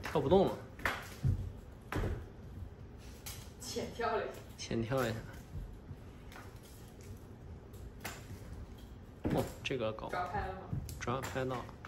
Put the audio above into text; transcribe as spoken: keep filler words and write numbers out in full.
跳不动了。 浅跳了一下。 浅跳一下。哦，这个高。 抓拍了吗？ 抓拍到了。